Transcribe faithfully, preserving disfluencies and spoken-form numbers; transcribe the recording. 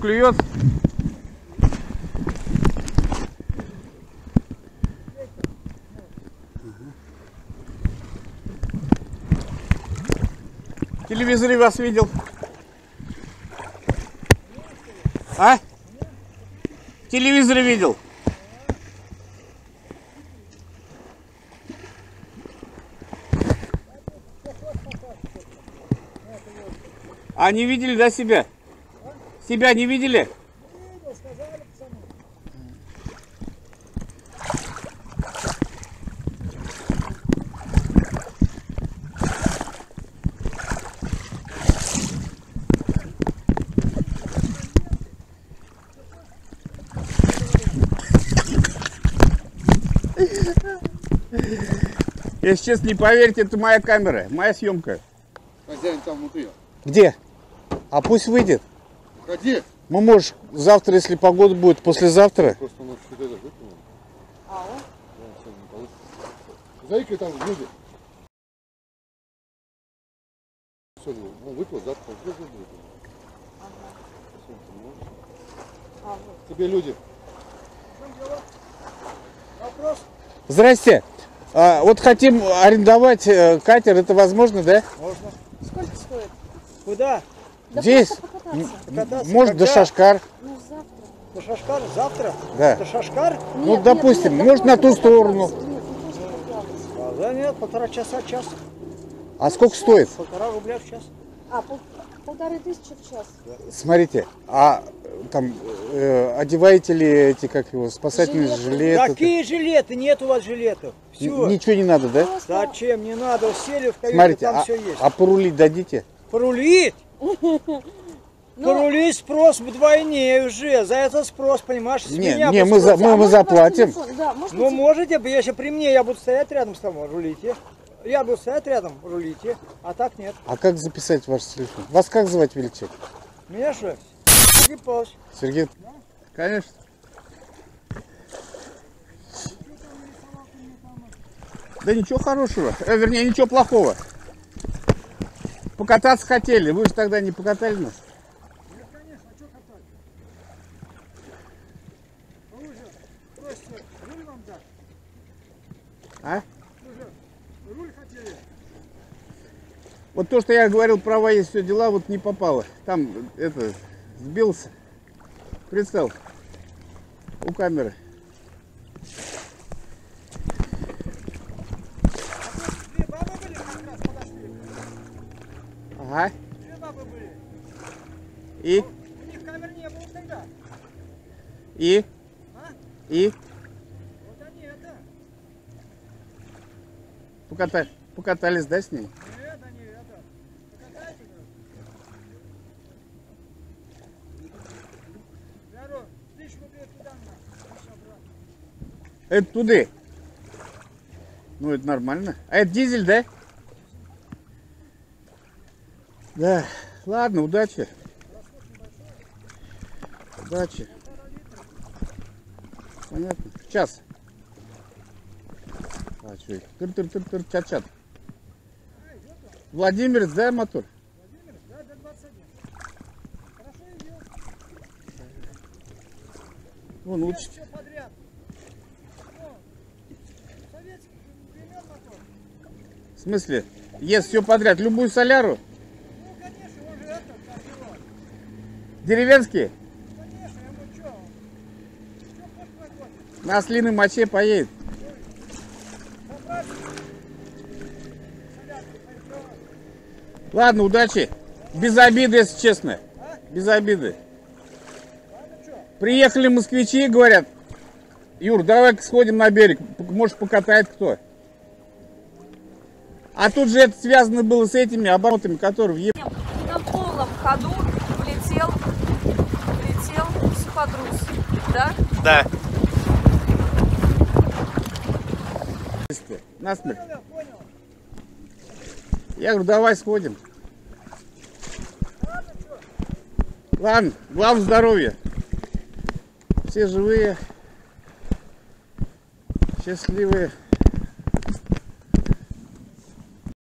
клюет. В телевизоре вас видел. А? В телевизоре видел. А не видели, да, себя? Себя не видели? Если честно, не поверьте, это моя камера, моя съемка. Хозяин там внутри. Где? А пусть выйдет. Ходи. Мы, может, завтра, если погода будет, послезавтра. Просто он что-то это выполнил. А он? Да, все, не получится. Зайка там люди. Сегодня он выпал, завтра он тоже будет. Ага. Тебе люди. Вопрос? Здрасте. А, вот хотим арендовать э, катер, это возможно, да? Можно. Сколько стоит? Куда? Да Здесь? покататься. Покататься Может, до когда? Шашкар. Ну, завтра. До Шашкар? Завтра? Да. До Шашкар? Ну, допустим, может, на ту сторону. Нет, не просто покататься. А, да нет, полтора часа, час. А сколько стоит? Полтора рубля в час. А, пол, полторы тысячи в час. Смотрите, а там э, одеваете ли эти, как его, спасательные Жилеты. жилеты? Какие жилеты? Нет у вас жилетов. Все. Н- Ничего не надо, да? Просто Зачем? Не надо. Сели в каюту, Смотрите, там а, все есть. а порулить дадите? Порулить? Ну, Порулить спрос вдвойне уже. За это спрос, понимаешь? С Не, меня не, бы мы, за, спрос. мы, а мы можно ваш заплатим. телефон? Да, можно Ну те- можете бы, если при мне я буду стоять рядом с тобой, рулите. Я буду стоять рядом, рулите. А так нет. А как записать ваш телефон? Вас как звать, величать? Меня что? Сергей Павлович. Сергей? Конечно. Да ничего хорошего, э, вернее, ничего плохого. Покататься хотели, вы же тогда не покатали нас. Нет, конечно, а что катать? А вы же, просите, руль вам дать? А? Вы же руль хотели? Вот то, что я говорил, права есть, все дела, вот не попало. Там, это, сбился. Прицел у камеры. Две бабы были как раз подошли. Ага. Две бабы были. И? У них камер не было тогда. И? А? И? Вот они это. Поката... Покатались, да, с ней? Нет, они это. Покатайте, говорю. Я говорю, тысячу рублей туда на. Тысячу обратно. Это туды. Ну, это нормально. А это дизель, да? Да. Ладно, удачи. Удачи. Понятно. Час. А, что это? Тыр-тыр-тыр-тыр, чат-чат. Владимирец, да, мотор? Владимир, да, до двадцать один. Хорошо идет. Вон, лучше. Все подряд. Ну, советских времен мотор. В смысле? Ест все подряд. Любую соляру? Ну, конечно, он же это, как его. Деревенские? Конечно, ему что? Что хоть какой? На ослиной моче поедет. Собрать. Солярку пойдет. Ладно, удачи. Без обиды, если честно. Без обиды. Ладно, что? Приехали москвичи и говорят: Юр, давай-ка сходим на берег, может, покатает кто. А тут же это связано было с этими оборотами, которые въехали. На полном ходу влетел, влетел суходрус, да? Да. Насмерть. Понял, понял. Я говорю, давай сходим. Ладно, главное здоровье. Все живые, счастливые.